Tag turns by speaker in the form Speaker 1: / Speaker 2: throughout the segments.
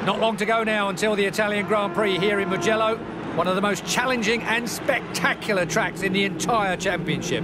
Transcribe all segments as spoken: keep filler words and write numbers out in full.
Speaker 1: Not long to go now until the Italian Grand Prix here in Mugello, one of the most challenging and spectacular tracks in the entire championship.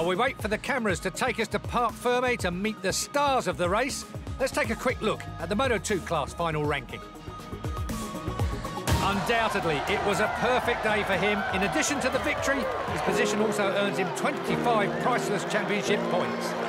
Speaker 1: While we wait for the cameras to take us to Parc Ferme to meet the stars of the race, let's take a quick look at the Moto two class final ranking. Undoubtedly, it was a perfect day for him. In addition to the victory, his position also earns him twenty-five priceless championship points.